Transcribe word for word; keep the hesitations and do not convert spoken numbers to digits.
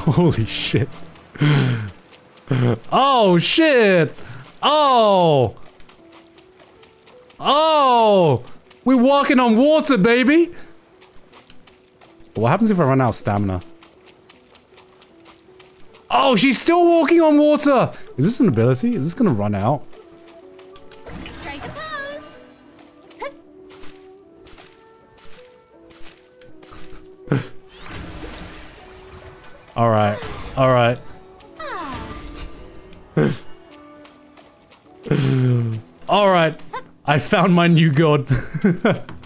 Holy shit. Oh shit! Oh! Oh! We're walking on water, baby! What happens if I run out of stamina? Oh, she's still walking on water! Is this an ability? Is this gonna run out? Strike a pose. Alright. Alright. Alright. I found my new god.